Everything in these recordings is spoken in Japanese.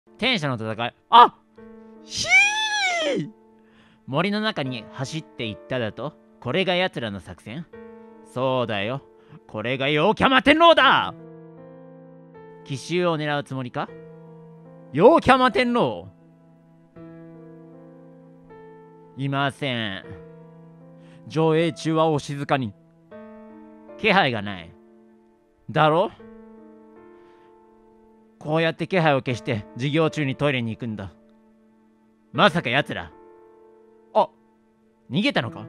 天使の戦い。あ、ひー、森の中に走っていっただと。これが奴らの作戦？そうだよ。これが陽キャマ天狼だ。奇襲を狙うつもりか？陽キャマ天狼いません。上映中はお静かに。気配がない。だろ？こうやって気配を消して授業中にトイレに行くんだ。まさか奴ら。あ、逃げたのか？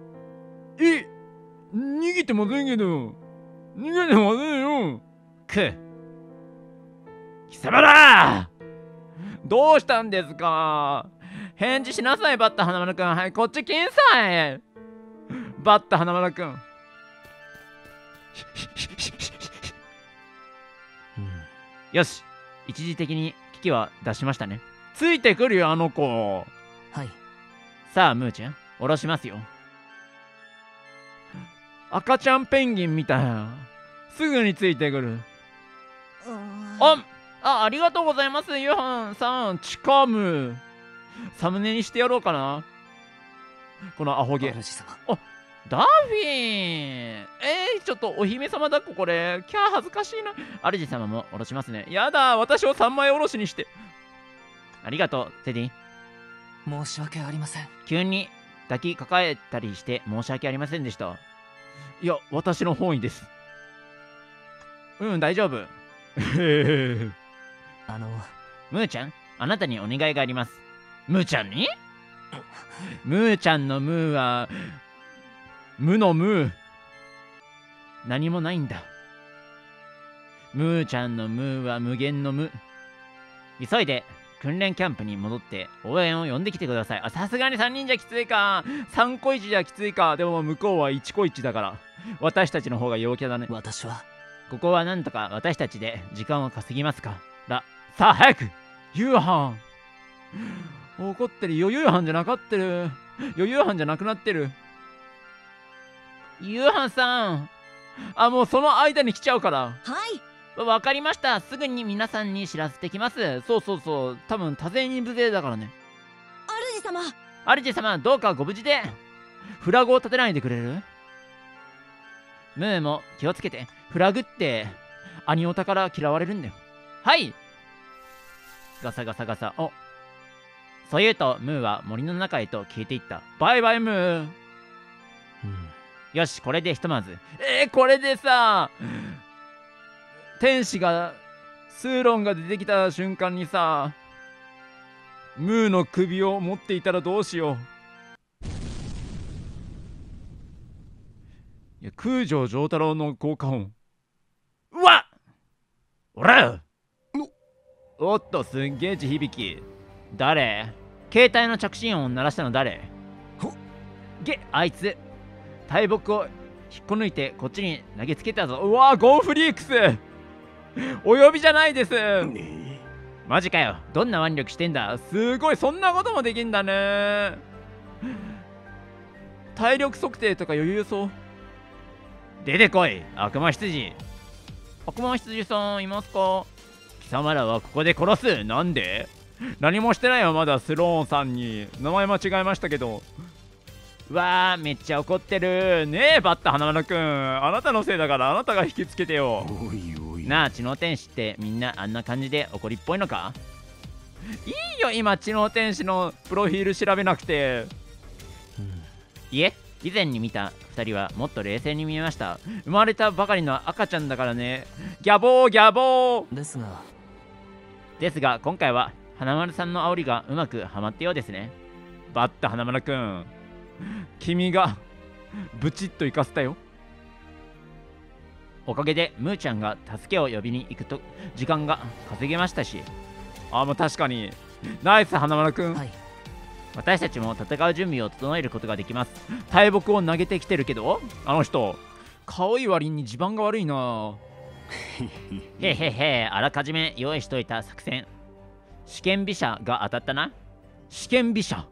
逃げてませんけど。逃げてませんよ。貴様だ！どうしたんですか？返事しなさい、バッタ花丸くん。はい、こっち来んさい。バッタ花丸くん。よし、一時的に危機は出しましたね。ついてくるよ、あの子。 はい。 さあ、ムーちゃん、下ろしますよ。赤ちゃんペンギンみたいな。すぐについてくる。ありがとうございます、ユハンさん。チカム。サムネにしてやろうかな。このアホゲ。あ、ダフィン。ちょっとお姫様だっここれ。キャー恥ずかしいな。主様も下ろしますね。やだ、私を3枚下ろしにして。ありがとう、テディ。 申し訳ありません。 急に抱きかかえたりして申し訳ありませんでした。いや、私の本意です。大丈夫。ムーちゃん、あなたにお願いがあります。ムーちゃんに？ムーちゃんのムーは、無のムー。何もないんだ。ムーちゃんのムーは無限の無。急いで訓練キャンプに戻って応援を呼んできてください。さすがに3人じゃきついか。3個1じゃきついか。でも向こうは1個1だから。私たちの方が陽キャだね。 私はここはなんとか私たちで時間を稼ぎますからさあ早く。夕飯怒ってる。余裕班じゃなかってる。余裕班じゃなくなってる。夕飯さん、もうその間に来ちゃうから。 はい、 わかりました。すぐに皆さんに知らせてきます。そう多分多勢に無勢だからね。主様どうかご無事で。フラグを立てないでくれる？ムーも気をつけて。フラグってアニオタから嫌われるんだよ。はい。ガサガサガサ。そう言うとムーは森の中へと消えていった。バイバイムー。よし、これでひとまず。これでさ、天使がスーロンが出てきた瞬間にさ、ムーの首を持っていたらどうしよう。いや、空城城太郎の効果音。うわっ、おらおっと、すんげえ地響き。誰？携帯の着信音を鳴らしたの誰？あいつ大木を引っこ抜いてこっちに投げつけたぞ。うわー、ゴーフリークスお呼びじゃないです。マジかよ。どんな腕力してんだ。すごい、そんなこともできんだね。体力測定とか余裕そう。出てこい、悪魔羊。悪魔羊さんいますか？貴様らはここで殺す。なんで？何もしてないよ、まだ。スローンさんに名前間違えましたけど。うわー、めっちゃ怒ってるねえ。バッタ花丸くん、あなたのせいだからあなたが引きつけてよ。 おいおいなあ、知能天使ってみんなあんな感じで怒りっぽいのか？いいよ、今知能天使のプロフィール調べなくて。いえ、以前に見た2人はもっと冷静に見えました。生まれたばかりの赤ちゃんだからね。ギャボーギャボー。ですが今回は花丸さんの煽りがうまくはまったようですね。バッタ花丸くん、君がブチッと生かせたよ。おかげでムーちゃんが助けを呼びに行くと時間が稼げましたし。もう確かにナイス花丸くん、私たちも戦う準備を整えることができます。大木を投げてきてるけど、あの人可愛い割に地盤が悪いな。へへへ、あらかじめ用意しといた作戦。試験飛車が当たったな。試験飛車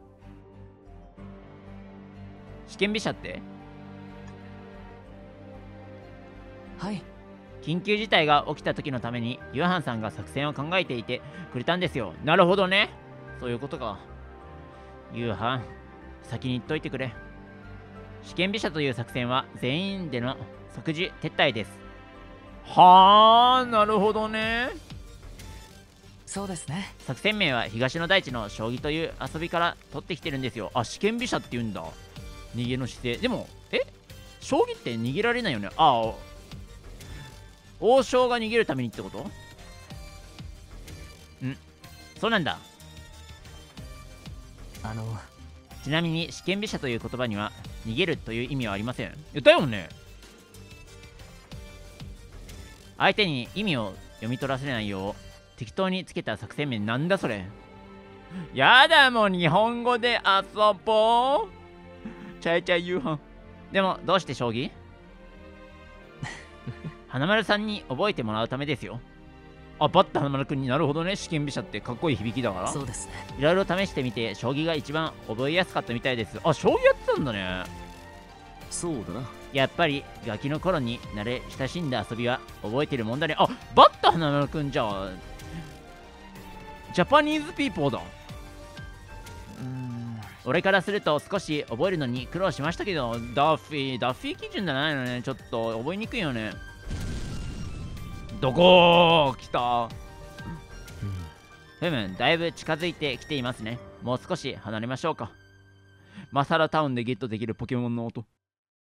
って？ はい、 緊急事態が起きた時のためにユーハンさんが作戦を考えていてくれたんですよ。なるほどね。そういうことか。ユーハン、先に言っといてくれ。試験飛車という作戦は全員での即時撤退です。はあ、なるほどね。 そうですね。 作戦名は東の大地の将棋という遊びから取ってきてるんですよ。あ、試験飛車って言うんだ。逃げの姿勢。でも、将棋って逃げられないよね。ああ、王将が逃げるためにってこと？そうなんだ。ちなみに試験飛車という言葉には逃げるという意味はありません。だよね。相手に意味を読み取らせないよう適当につけた作戦名。なんだそれ。やだ、もう日本語で遊ぼう。ちゃいちゃい夕飯。でもどうして将棋？花丸さんに覚えてもらうためですよ。あ、バッタ花丸くんに。なるほどね。試験飛車ってかっこいい響きだから。 そうですね。 いろいろ試してみて将棋が一番覚えやすかったみたいです。あ、将棋やってたんだね。 そうだな。 やっぱりガキの頃に慣れ親しんだ遊びは覚えてるもんだね。あ、バッタ花丸くんじゃあジャパニーズピーポーだ。俺からすると少し覚えるのに苦労しましたけど、ダッフィー基準じゃないのね。ちょっと覚えにくいよね。どこー来た。だいぶ近づいてきていますね。もう少し離れましょうか。マサラタウンでゲットできるポケモンの音。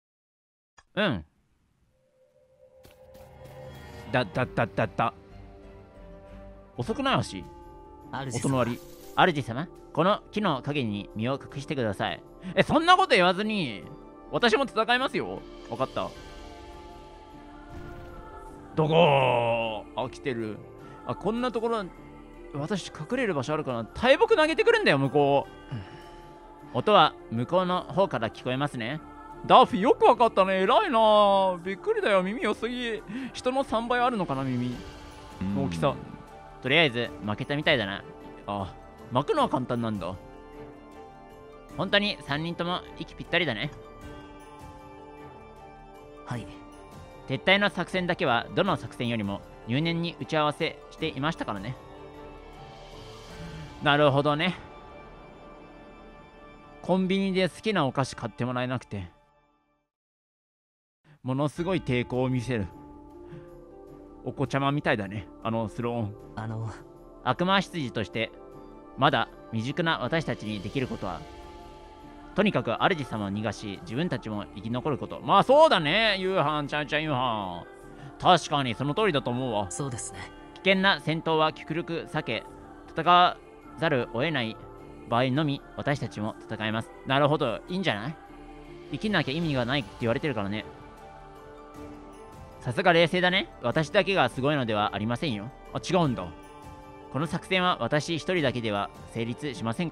遅くない足。音の割り。主様、この木の陰に身を隠してください。そんなこと言わずに私も戦いますよ。分かった。どこー。来てる。こんなところ私隠れる場所あるかな。大木投げてくるんだよ向こう。音は向こうの方から聞こえますね。ダッフィーよく分かったね。偉いな。びっくりだよ。耳良すぎ。人の3倍あるのかな、耳の大きさ。とりあえず負けたみたいだな。巻くのは簡単なんだ。本当に3人とも息ぴったりだね。 はい。 撤退の作戦だけはどの作戦よりも入念に打ち合わせしていましたからね。なるほどね。コンビニで好きなお菓子買ってもらえなくてものすごい抵抗を見せるお子ちゃまみたいだね。スローン。悪魔執事としてまだ未熟な私たちにできることは、とにかく主様を逃がし自分たちも生き残ること。まあそうだね。夕飯ちゃんちゃん夕飯。確かにその通りだと思うわ。 そうですね。 危険な戦闘は極力避け、戦わざるを得ない場合のみ私たちも戦います。なるほど、いいんじゃない。生きなきゃ意味がないって言われてるからね。さすが冷静だね。私だけがすごいのではありませんよ。違うんだ。この作戦は私一人だけでは成立しませんから。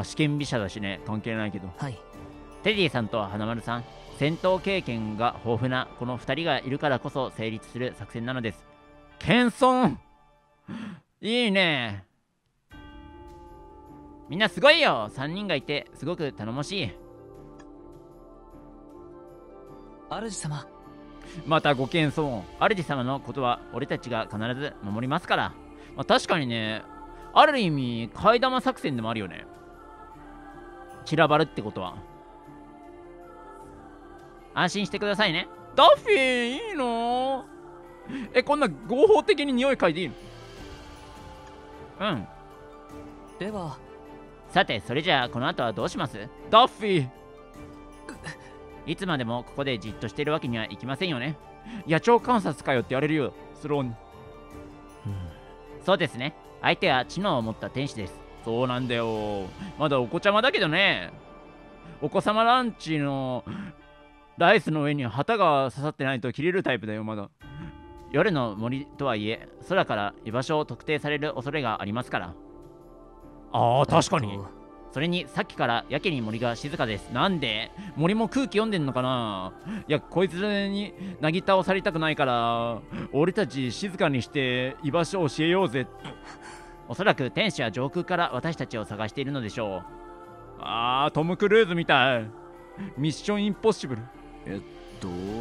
試験飛車だしね、関係ないけど。 はい。 テディさんと花丸さん、戦闘経験が豊富なこの2人がいるからこそ成立する作戦なのです。謙遜いいね。みんなすごいよ。3人がいてすごく頼もしい。 主様。 またご謙遜。主様のことは俺たちが必ず守りますから。確かにね、ある意味替え玉作戦でもあるよね。散らばるってことは。安心してくださいね。ダッフィーいいの？こんな合法的に匂い嗅いでいいの？ ではさて、それじゃあこの後はどうします？ダッフィーいつまでもここでじっとしているわけにはいきませんよね。野鳥観察かよって言われるよ、スローに。そうですね。相手は知能を持った天使です。そうなんだよ。まだお子ちゃまだけどね。お子様ランチのライスの上に旗が刺さってないと切れるタイプだよ、まだ。夜の森とはいえ、空から居場所を特定される恐れがありますから。確かに。それにさっきからやけに森が静かです。なんで？森も空気読んでんのかな。いや、こいつになぎ倒されたくないから俺たち静かにして居場所を教えようぜ。おそらく天使は上空から私たちを探しているのでしょう。トム・クルーズみたい。ミッションインポッシブル。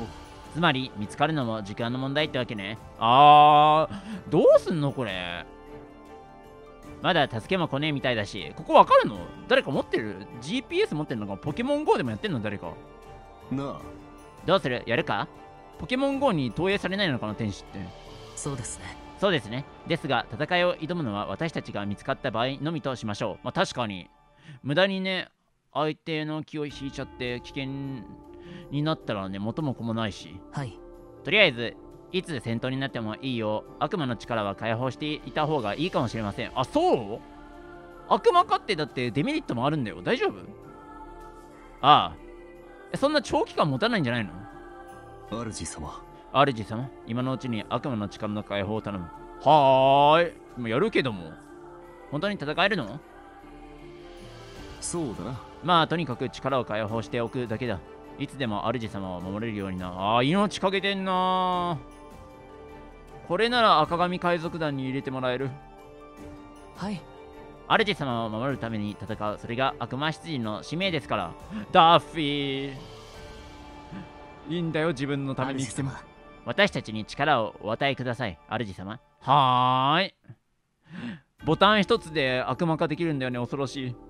つまり見つかるのも時間の問題ってわけね。どうすんのこれ。まだ助けも来ねえみたいだし、ここわかるの？誰か持ってる？ GPS 持ってるのか？ポケモン GO でもやってんの誰か。 なあ、 どうする？やるか？ポケモン GO に投影されないのかな、天使って。 そうですね。 そうですね。ですが、戦いを挑むのは私たちが見つかった場合のみとしましょう。まあ確かに、無駄にね、相手の気を引いちゃって危険になったらね、元も子もないし。 はい。 とりあえず、いつ戦闘になってもいいよう、悪魔の力は解放していた方がいいかもしれません。あ、そう？悪魔化ってだってデメリットもあるんだよ。大丈夫？ああ。そんな長期間持たないんじゃないの？ 主様。 主様、今のうちに悪魔の力の解放を頼む。はーい。もうやるけども。本当に戦えるの？ そうだな。 まあ、とにかく力を解放しておくだけだ。いつでも主様を守れるようにな。命かけてんな。これなら赤髪海賊団に入れてもらえる。 はい。 主様を守るために戦う。それが悪魔出陣の使命ですから。ダッフィー。いいんだよ、自分のために生きても。私たちに力をお与えください、主様。はーい。ボタン一つで悪魔化できるんだよね、恐ろしい。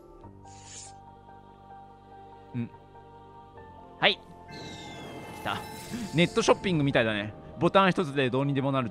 はい。来た。ネットショッピングみたいだね。ボタン一つでどうにでもなるって。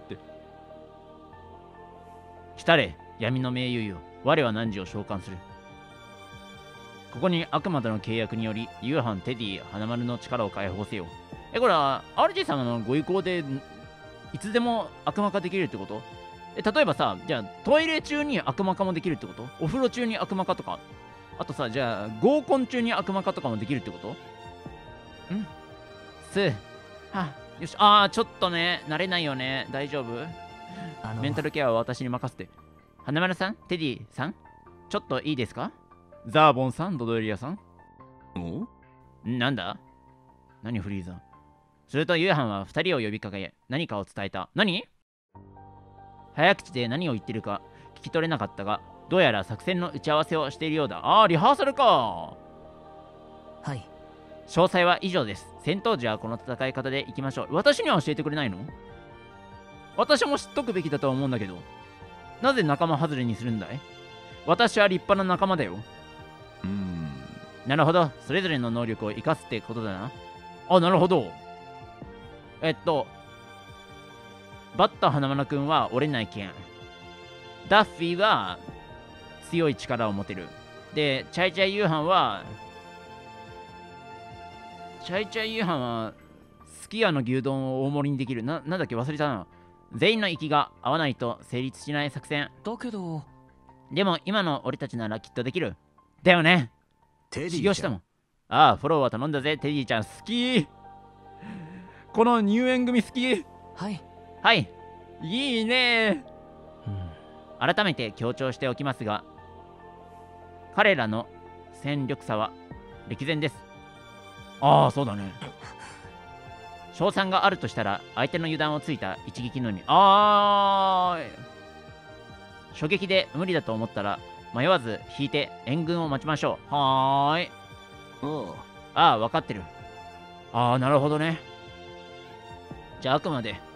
来たれ、闇の盟友よ。我は汝を召喚する。ここに悪魔との契約により、ユーハン、テディ、花丸の力を解放せよ。これは、RJ 様のご意向で、いつでも悪魔化できるってこと？例えばさ、じゃあ、トイレ中に悪魔化もできるってこと？お風呂中に悪魔化とか。あとさ、じゃあ、合コン中に悪魔化とかもできるってこと？よし。ちょっとね、慣れないよね。大丈夫？メンタルケアは私に任せて。花丸さん、テディさん、ちょっといいですか？ザーボンさん、ドドエリアさん。なんだ？何フリーザー？するとユーハンは2人を呼びかけ、何かを伝えた。何？早口で何を言ってるか聞き取れなかったが、どうやら作戦の打ち合わせをしているようだ。リハーサルか。 はい。 詳細は以上です。戦闘時はこの戦い方でいきましょう。私には教えてくれないの？私も知っとくべきだとは思うんだけど。なぜ仲間外れにするんだい？私は立派な仲間だよ。なるほど。それぞれの能力を生かすってことだな。なるほど。バッタ花丸くんは折れない剣。ダッフィーは強い力を持てる。で、チャイチャイユーハンはすき家の牛丼を大盛りにできる。なんだっけ忘れたな。全員の息が合わないと成立しない作戦。 だけど。 でも今の俺たちならきっとできる。だよね。 テディ修行したもん。フォローは頼んだぜ、テディちゃん。好き。この入園組好き。 はい。 はい。いいね。改めて強調しておきますが、彼らの戦力差は歴然です。そうだね。賞賛があるとしたら、相手の油断をついた一撃のみ。初撃で無理だと思ったら、迷わず引いて援軍を待ちましょう。はーい。分かってる。なるほどね。じゃあ、あくまで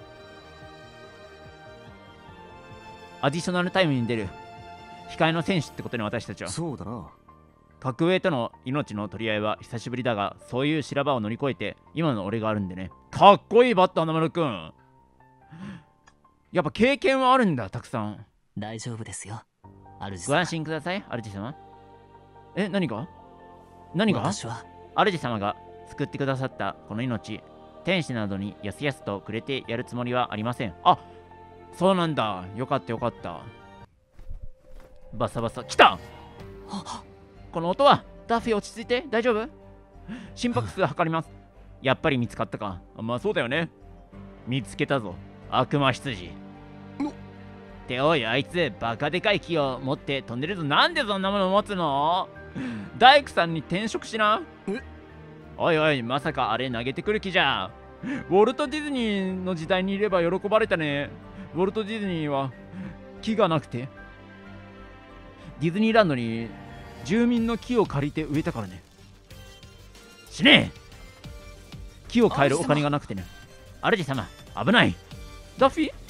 アディショナルタイムに出る控えの選手ってことに私たちは。 そうだな。 格上との命の取り合いは久しぶりだが、そういう修羅場を乗り越えて今の俺があるんでね。かっこいいバッター花丸くん。やっぱ経験はあるんだ、たくさん。 大丈夫ですよ、主様。 ご安心ください、主様。何が私は主様が救ってくださったこの命、天使などにやすやすとくれてやるつもりはありません。そうなんだ。よかったよかった。バサバサ。来た！この音は。ダッフィー落ち着いて。大丈夫？心拍数測ります。やっぱり見つかったか。まあそうだよね。見つけたぞ、悪魔羊。っておい、あいつバカでかい木を持って飛んでるぞ。なんでそんなもの持つの？大工さんに転職しな。おいおい、まさかあれ投げてくる気じゃ。ウォルト・ディズニーの時代にいれば喜ばれたね。ウォルト・ディズニーは木がなくて、ディズニーランドに住民の木を借りて植えたからね。死ねえ。 木を変えるお金がなくてね。主様、危ない。ダッフィー、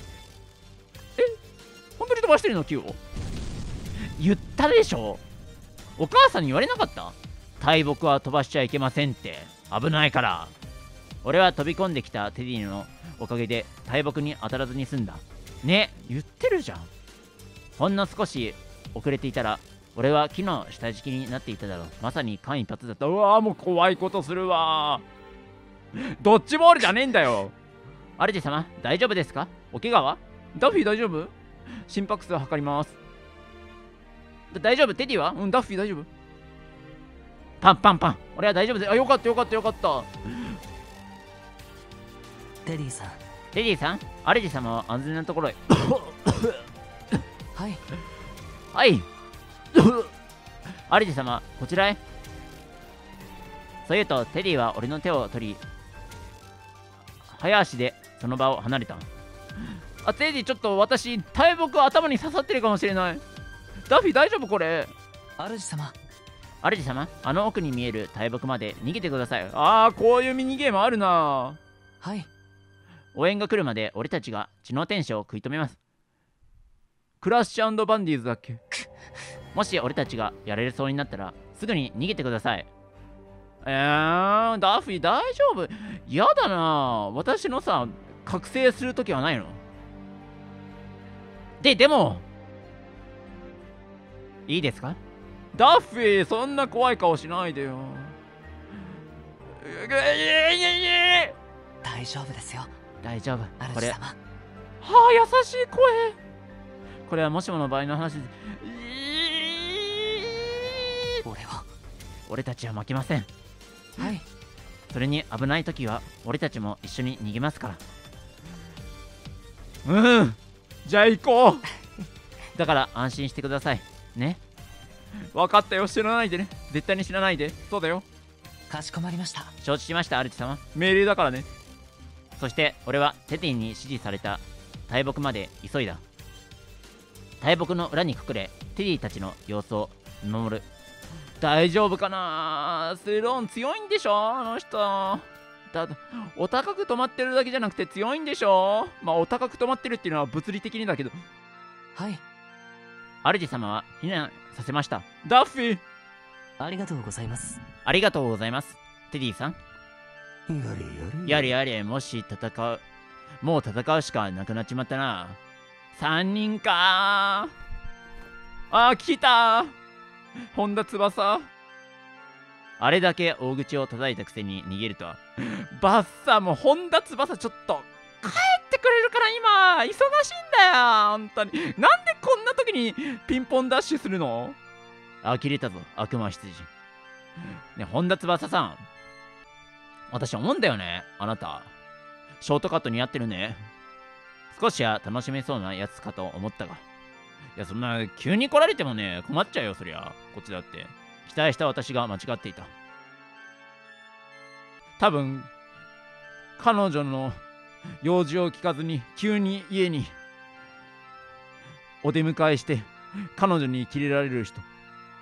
本当に飛ばしてるの、木を。言ったでしょ。お母さんに言われなかった？大木は飛ばしちゃいけませんって。危ないから。俺は飛び込んできたテディのおかげで大木に当たらずに済んだ。ね、言ってるじゃん。ほんの少し遅れていたら、俺は木の下敷きになっていただろう。まさに間一髪だった。うわー、もう怖いことするわー。ドッジボールじゃねえんだよ。主様、大丈夫ですか？お怪我は？ダッフィー大丈夫？心拍数を測ります。大丈夫？テディは？うん、ダッフィー大丈夫？パンパンパン。俺は大丈夫です。あ、よかったよかったよかった。 テディさん。 テディさん、主様は安全なところへ。 はい。 はい。主様、こちらへ。そう言うと、テディは俺の手を取り、早足でその場を離れた。あ、テディ、ちょっと私、大木頭に刺さってるかもしれない。ダッフィー、大丈夫これ？ 主様。 主様、あの奥に見える大木まで逃げてください。ああ、こういうミニゲームあるな。 はい。 応援が来るまで俺たちが血の天使を食い止めます。クラッシュバンディーズだっけ？もし俺たちがやれるそうになったらすぐに逃げてください。ダッフィー大丈夫？やだな。私のさ、覚醒するときはないの？でもいいですか？ダッフィー、そんな怖い顔しないでよ。 大丈夫ですよ。 大丈夫。これ、 主様。 はあ、優しい声。これはもしもの場合の話です。俺たちは負けません。 はい。 それに危ない時は俺たちも一緒に逃げますから。うん。じゃあ行こう。だから安心してください。ね。分かったよ。知らないでね。絶対に知らないで。そうだよ。 かしこまりました。 承知しました、主様。命令だからね。そして俺はテディに指示された大木まで急いだ。大木の裏に隠れ、テディたちの様子を見守る。大丈夫かな？スローン強いんでしょあの人。お高く止まってるだけじゃなくて強いんでしょ。まあお高く止まってるっていうのは物理的にだけど。 はい。 主様は避難させました。ダッフィー、 ありがとうございます。 ありがとうございます。テディさん。 やれやれ、もしもう戦うしかなくなっちまったな。3人かー。来たー。本田翼。あれだけ大口を叩いたくせに逃げるとは。バッサ、もう本田翼ちょっと帰ってくれるから今忙しいんだよ本当に。なんでこんな時にピンポンダッシュするの？呆れたぞ悪魔羊。ね、本田翼さん、私思うんだよね。あなたショートカット似合ってるね。少しは楽しめそうなやつかと思ったが、いや、そんな急に来られてもね、困っちゃうよ。そりゃこっちだって。期待した私が間違っていた。多分彼女の用事を聞かずに急に家にお出迎えして彼女にキレられる人。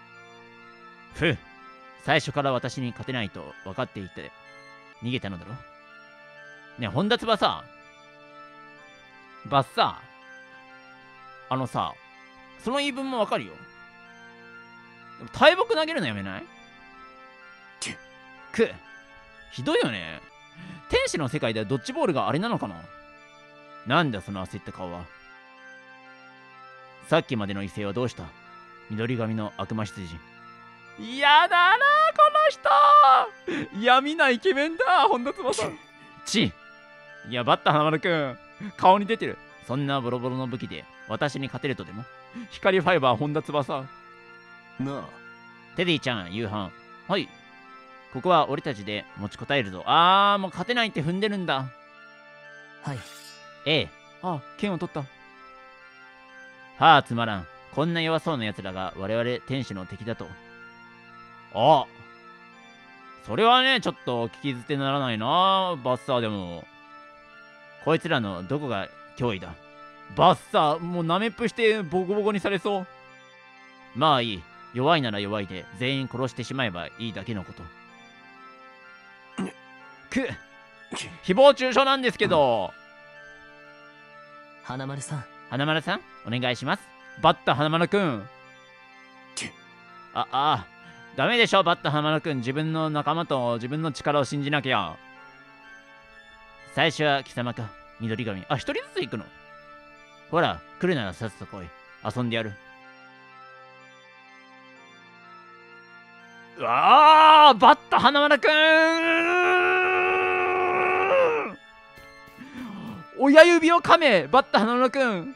最初から私に勝てないと分かっていて逃げたのだろ。ねえ、本田翼、バッサー、さ、その言い分もわかるよ。でも大木投げるのやめない？ひどいよね。天使の世界ではドッジボールがあれなのかな。なんだその焦った顔は。さっきまでの異性はどうした？緑髪の悪魔羊。やだなこの人。闇なイケメンだ本田翼。いや、バッタ花丸くん、顔に出てる。そんなボロボロの武器で私に勝てるとでも？光ファイバー本田翼。 なあ、 テディちゃん、夕飯。はい。ここは俺たちで持ちこたえるぞ。もう勝てないって踏んでるんだ。 はい。 ええ。剣を取った。つまらん。こんな弱そうな奴らが我々天使の敵だと。それはね、ちょっと聞き捨てならないな、バッサーでも。こいつらのどこが脅威だ？バッサー、もうナメップしてボコボコにされそう。まあいい。弱いなら弱いで全員殺してしまえばいいだけのこと。 誹謗中傷なんですけど。 花丸さん。 花丸さん、お願いします。バッタ花丸くん。ダメでしょ、バッタ花丸くん。自分の仲間と自分の力を信じなきゃ。最初は貴様か、緑髪。一人ずつ行くの。ほら、来るならさっさと来い。遊んでやる。バッタ花丸くん。親指を噛め、バッタ花丸くん。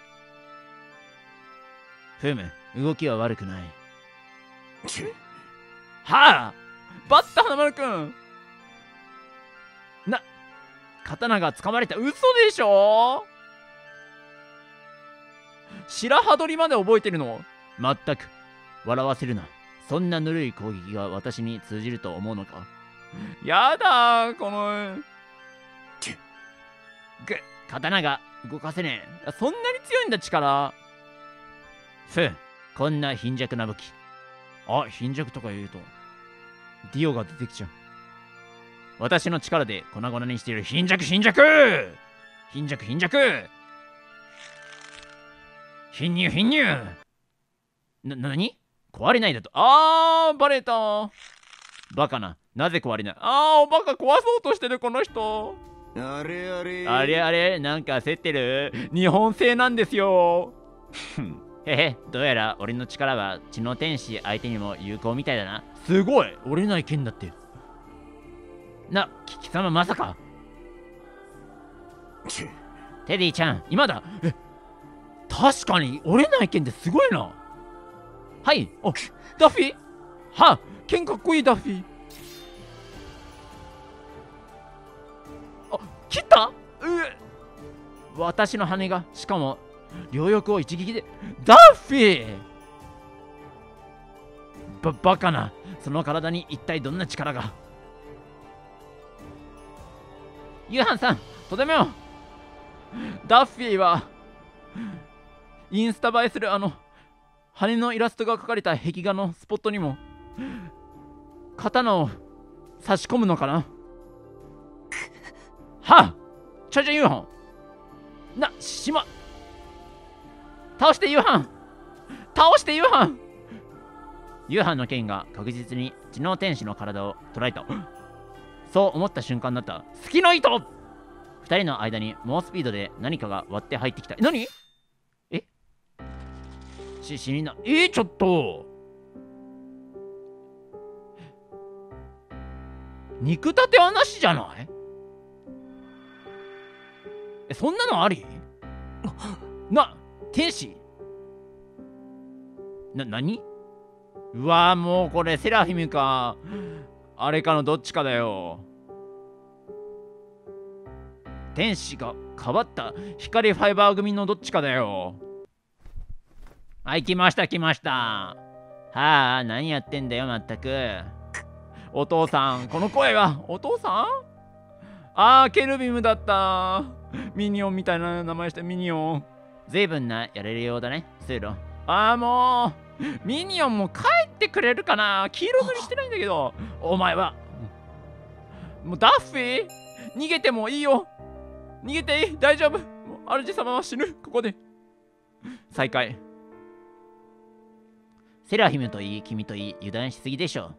動きは悪くない。バッタ花丸くん。刀が掴まれた。嘘でしょ。白羽取りまで覚えてるの。まったく笑わせるな。そんなぬるい攻撃が私に通じると思うのか。やだこの刀が動かせねえ。そんなに強いんだ力。こんな貧弱な武器。貧弱とか言うとディオが出てきちゃう。私の力で粉々にしている。貧弱貧弱貧弱貧弱貧乳貧乳。何壊れないだと。バレた。バカな。なぜ壊れない。おバカ壊そうとしてるこの人。 あれあれあれあれ、なんか焦ってる。日本製なんですよ。どうやら俺の力は血の天使相手にも有効みたいだな。すごい折れない剣だって。貴様まさか。テディちゃん今だ。確かに折れない剣ってすごいな。ダッフィー。剣かっこいいダッフィー。切った。私の羽が、しかも両翼を一撃で。ダッフィー。バカな。その体に一体どんな力が。ユーハンさんとてもよ。ダッフィーはインスタ映えする羽のイラストが描かれた壁画のスポットにも刀を差し込むのかな。ちょユーハン。倒してユーハン。倒してユーハン。ユーハンの剣が確実に血の天使の体を捉えた。そう思った瞬間だった。隙の糸。二人の間に猛スピードで何かが割って入ってきた。何。死にな。ちょっと肉立てはなしじゃない。そんなのあり。天使。何。うわもうこれセラフィムかあれかのどっちかだよ。天使が変わった光ファイバー組のどっちかだよ。来ました何やってんだよまったく。お父さん。この声はお父さん。ケルビムだった。ミニオンみたいな名前してミニオン。随分なやれるようだねスーロ。もうミニオンも帰ってくれるかな。黄色塗りしてないんだけど。お前はもうダッフィー逃げてもいいよ。逃げていい。大丈夫。主様は死ぬ。ここで再会。セラヒムといい君といい油断しすぎでしょ。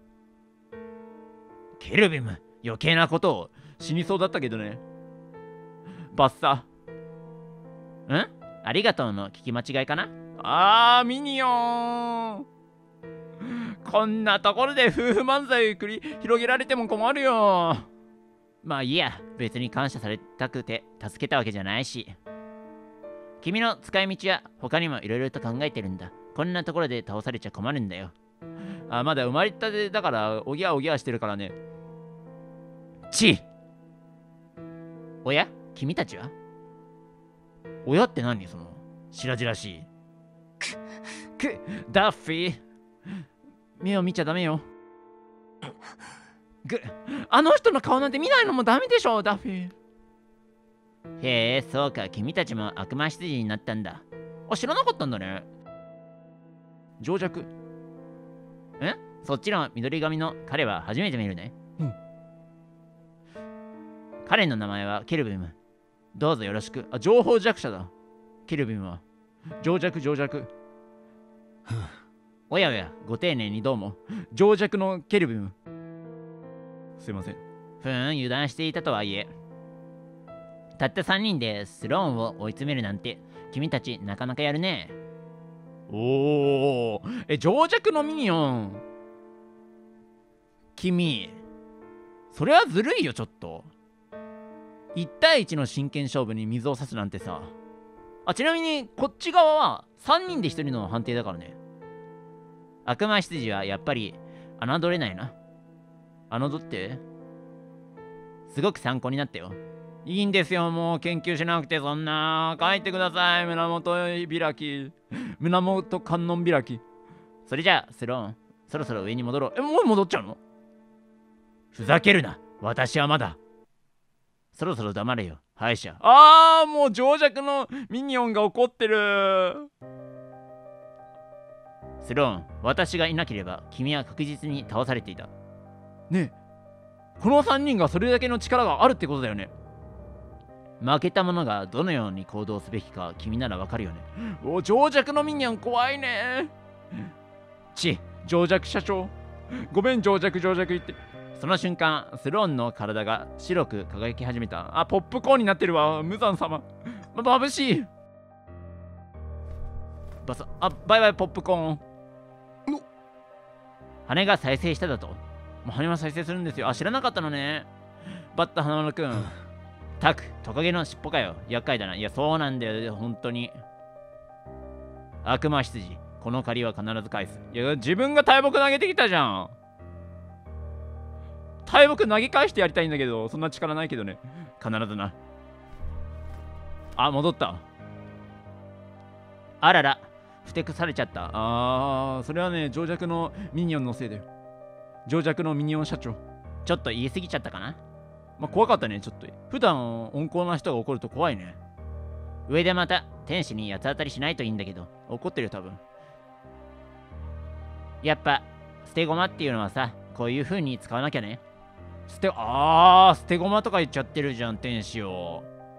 ケルビム余計なことを。死にそうだったけどね。バッサ。ありがとうの聞き間違いかな。ミニオン。こんなところで夫婦漫才繰り広げられても困るよ。まあいいや。別に感謝されたくて助けたわけじゃないし。君の使い道は他にもいろいろと考えてるんだ。こんなところで倒されちゃ困るんだよ。まだ生まれたてだからおぎゃおぎゃしてるからね。おや君たちは。親って何その白々しい。ダッフィー目を見ちゃダメよ。あの人の顔なんて見ないのもダメでしょダッフィー。へえそうか君たちも悪魔羊になったんだ。知らなかったんだね。情弱。そっちの緑髪の彼は初めて見るね。 彼の名前はケルビム。どうぞよろしく。あ、情報弱者だ。ケルビムは。情弱。おやおや、ご丁寧にどうも。情弱のケルビム。すいません。油断していたとはいえ。たった3人でスローンを追い詰めるなんて、君たちなかなかやるね。おー、情弱のミニオン。君、それはずるいよ、ちょっと。1対1の真剣勝負に水を差すなんてさ。あ、ちなみに、こっち側は3人で1人の判定だからね。悪魔執事はやっぱり侮れないな。侮って。すごく参考になったよ。いいんですよ、もう研究しなくてそんな。書いてください、胸元開き。胸元観音開き。それじゃあ、スローン、そろそろ上に戻ろう。もう戻っちゃうの？ふざけるな。私はまだ。そろそろ黙れよ、敗者。もう情弱のミニオンが怒ってる。スローン、私がいなければ君は確実に倒されていた。ねえ、この3人がそれだけの力があるってことだよね。負けた者がどのように行動すべきか君ならわかるよね。情弱のミニオン怖いね。情弱社長。ごめん、情弱言って。その瞬間、スローンの体が白く輝き始めた。ポップコーンになってるわ、無惨様。眩しい。バイバイ、ポップコーン。羽が再生しただと。羽は再生するんですよ。知らなかったのね。バッタ花丸くん。タク、トカゲの尻尾かよ。厄介だな。いや、そうなんだよ、本当に。悪魔執事、この借りは必ず返す。いや、自分が大木投げてきたじゃん。大木投げ返してやりたいんだけど、そんな力ないけどね。必ずな。戻った。あらら、ふてくされちゃった。それはね、情弱のミニオンのせいだよ。情弱のミニオン社長。ちょっと言い過ぎちゃったかな。怖かったね、ちょっと。普段温厚な人が怒ると怖いね。上でまた天使に八つ当たりしないといいんだけど。怒ってるよ、多分。やっぱ、捨て駒っていうのはさ、こういう風に使わなきゃね。捨て駒とか言っちゃってるじゃん、天使を。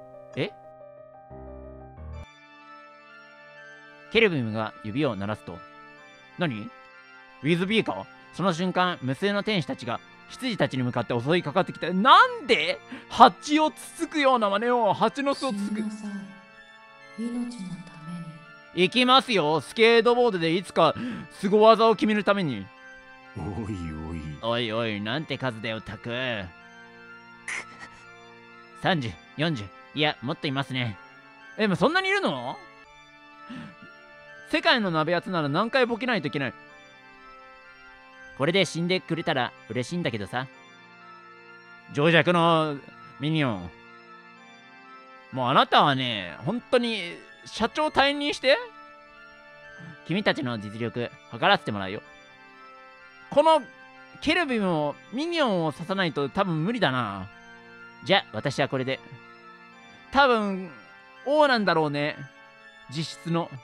ケルビムが指を鳴らすと。何？ウィズビーか？その瞬間、無数の天使たちが羊たちに向かって襲いかかってきた。なんで？蜂をつつくような真似を、蜂の巣をつつく。 命のために。 行きますよ、スケートボードでいつか凄技を決めるために。おい、なんて数だよ、タク。30、40、いや、もっといますね。もうそんなにいるの？世界の鍋やつなら何回ボケないといけない。これで死んでくれたら嬉しいんだけどさ。情弱のミニオン。もうあなたはね、本当に社長退任して。君たちの実力測らせてもらうよ。このケルビムをミニオンを刺さないと多分無理だな。じゃあ私はこれで。多分王なんだろうね、実質の。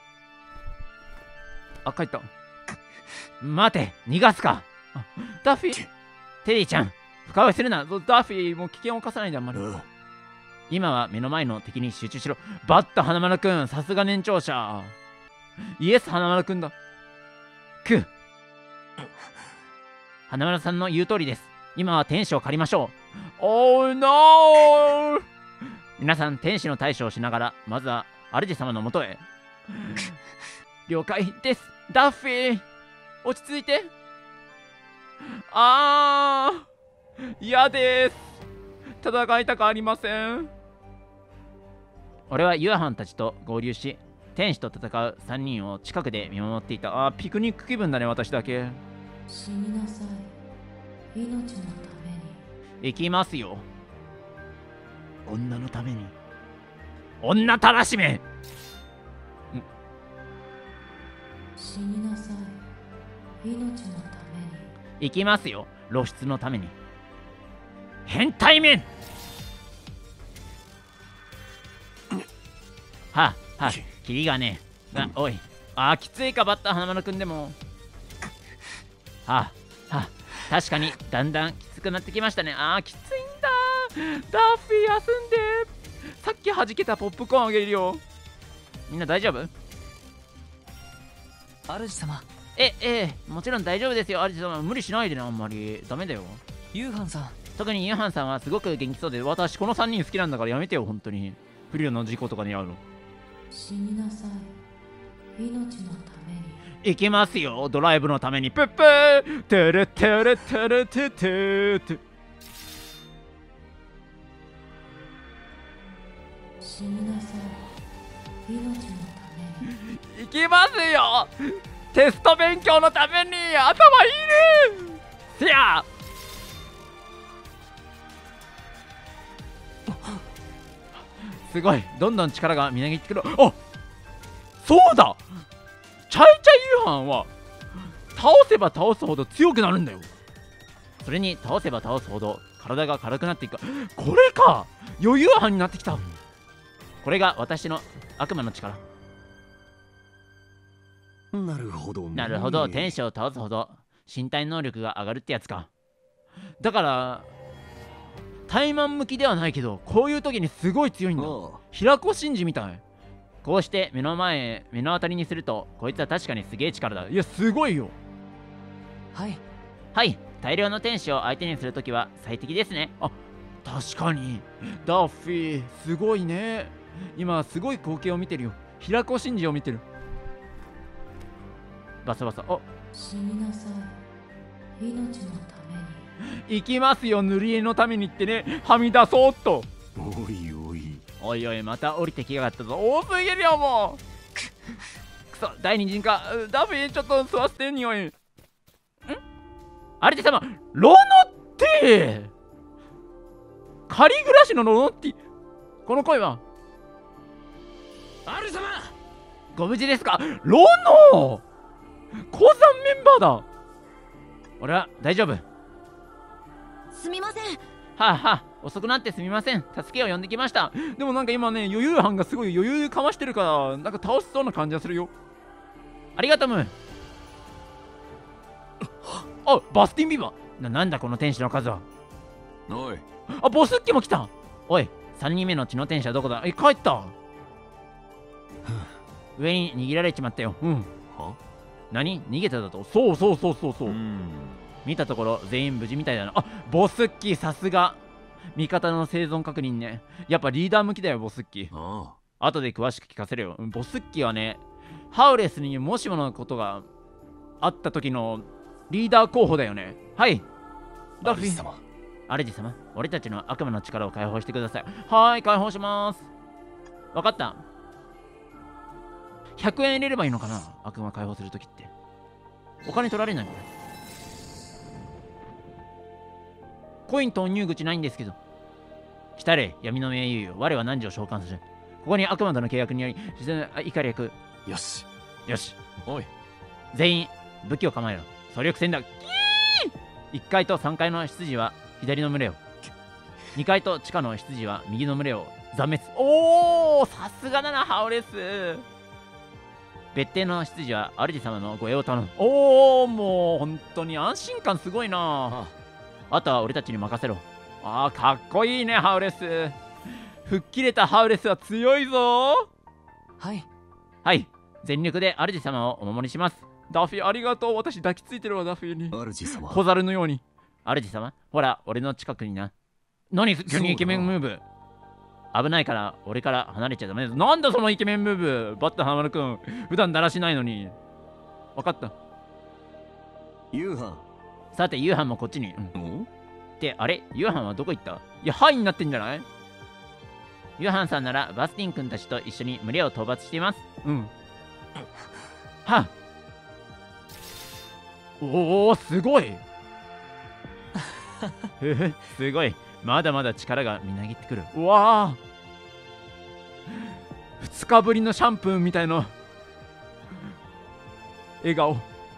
帰った。待て、逃がすか。ダッフィー、テリーちゃん、深追いするな。ダッフィー、もう危険を冒さないであんまり。今は目の前の敵に集中しろ。バッタ花丸くん、さすが年長者。イエス花丸くんだ。花丸さんの言う通りです。今は天使を借りましょう。ノー。皆さん、天使の対処をしながら、まずは主様のもとへ。了解です。ダッフィー、落ち着いて。嫌です。戦いたくありません。俺はユアハンたちと合流し、天使と戦う3人を近くで見守っていた。ピクニック気分だね、私だけ。 死になさい。命のために。 行きますよ。女のために。女たらしめ。 死になさい。命のために。 行きますよ、露出のために。変態面。キリがねえ。おい、きついか、バッター花丸くんでも。確かにだんだんきつくなってきましたね。きついんだ。 ダッフィー休んで。さっき弾けたポップコーンあげるよ。みんな大丈夫？ 主様。 もちろん大丈夫ですよ。主様、無理しないでね、あんまり。ダメだよ。 ユーハンさん。 特にユーハンさんはすごく元気そうで、私この3人好きなんだからやめてよ、本当に。不慮の事故とかに遭うの。 死になさい。命のために。 行きますよ、ドライブのために。プップートゥルトゥルトゥルトゥトゥトゥ。 死になさい。命のために。 行きますよ、テスト勉強のために。頭いいね。せやすごい、どんどん力がみなぎってくる。あ、そうだ、チャイチャイユーハンは倒せば倒すほど強くなるんだよ。それに倒せば倒すほど体が軽くなっていく。これか、余裕班になってきた。これが私の悪魔の力。 なるほどね。 なるほど、天使を倒すほど身体能力が上がるってやつか。だから怠慢向きではないけど、こういう時にすごい強いんだ。平子真司みたい。こうして目の当たりにすると、こいつは確かにすげえ力だ。いや、すごいよ。 はいはい、大量の天使を相手にするときは最適ですね。あ、確かにダッフィーすごいね。今すごい光景を見てるよ。平子真司を見てる。バサバサ。あ、 死になさい。命のために。 行きますよ、塗り絵のためにってね。はみ出そうっと。 おいおいおいおい、また降りてきやがったぞ。多すぎるよ、もう。くそ、第二陣か。ダフィー、ちょっと吸わせて、匂い。あれで様、ロノッテー、仮暮らしのロノッティ。この声は主様。 ご無事ですか？ロノ鉱山メンバーだ。俺は大丈夫。 すみません。 はあはあ、遅くなってすみません。助けを呼んできました。でもなんか今ね、余裕班がすごい余裕かましてるから、なんか倒しそうな感じがするよ。ありがとう。あ、バスティンビバー。なんだこの天使の数は。 おい。 あ、ボスッキも来た。おい、3人目の血の天使はどこだ。帰った。上に逃げられちまったよ。 は？ 何？逃げただと。そう。見たところ全員無事みたいだな。あ、ボスッキーさすが。味方の生存確認ね。やっぱリーダー向きだよ、ボスッキー。後で詳しく聞かせるよ。ボスッキーはね、ハウレスにもしものことがあった時のリーダー候補だよね。はい。ダッフィー様。主様、俺たちの悪魔の力を解放してください。はーい、解放します。わかった。100円入れればいいのかな、悪魔解放するときって。お金取られないの？コイン投入口ないんですけど。来たれ、闇の名優よ。我は汝を召喚する。ここに悪魔との契約により、怒り役。 よし。 よし。 おい。 全員、武器を構えろ。総力戦だ。キー !1 階と3階の執事は左の群れを。2階と地下の執事は右の群れを残滅。おー、さすがだな、ハオレス。別邸の執事は主様の護衛を頼む。おー、もう本当に安心感すごいな。あとは俺たちに任せろ。あー、かっこいいね、ハウレス。吹っ切れたハウレスは強いぞ。 はい全力で主様をお守りします。ダフィー、ありがとう。私抱きついてるわ、ダフィーに。 主様。 小猿のように。主様、ほら、俺の近くにな。何、急にイケメンムーブ。危ないから、俺から離れちゃダメだ。なんだそのイケメンムーブ。バッタハマるくん。普段だらしないのに。わかった。 ユーハン。 さて、ユーハンもこっちに。 お？ ってあれ、ユーハンはどこ行った？いや、ハイになってんじゃない？ユーハンさんならバスティン君たちと一緒に群れを討伐しています。はっ。おお、すごい。すごい。まだまだ力がみなぎってくる。うわあ、2日ぶりのシャンプーみたいな笑顔。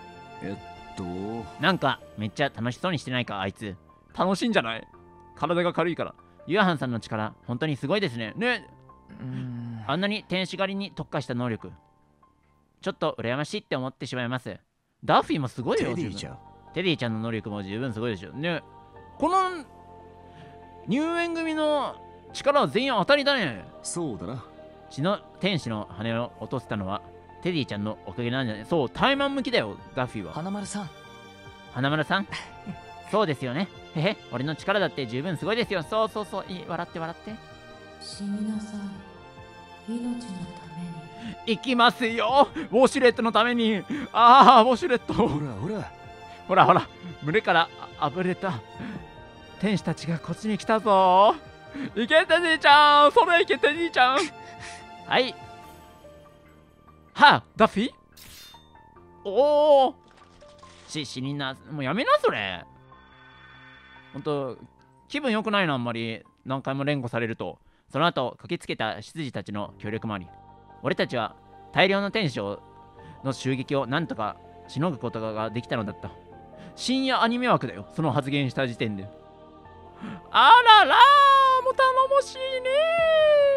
なんかめっちゃ楽しそうにしてないか、あいつ。楽しいんじゃない？体が軽いから。ユーハンさんの力本当にすごいですね。あんなに天使狩りに特化した能力、ちょっと羨ましいって思ってしまいます。ダッフィーもすごいよ。 テディちゃん。 テディちゃんの能力も十分すごいでしょね。この入園組の力は全員当たりだね。 そうだな。 血の天使の羽を落とせたのはテディちゃんのおかげなんじゃない？そう、怠慢向きだよ、ダッフィーは。 花丸さん。 花丸さんそうですよね。へへ、俺の力だって十分すごいですよ。そうそうそう、いい、笑って笑って。 死になさい。命のために。 行きますよ、ウォシュレットのために。ああ、ウォシュレット。 ほらほら。 ほらほら、群れからあぶれた天使たちがこっちに来たぞ。いけテディちゃん、それいけテディちゃん。はい。はあ、ダッフィー。おお。死にな、もうやめなそれ。ほんと気分良くないな、あんまり何回も連呼されると。その後駆けつけた執事たちの協力もあり、俺たちは大量の天使の襲撃をなんとかしのぐことができたのだった。深夜アニメ枠だよ、その発言した時点で。あららー、もう頼もしいねー。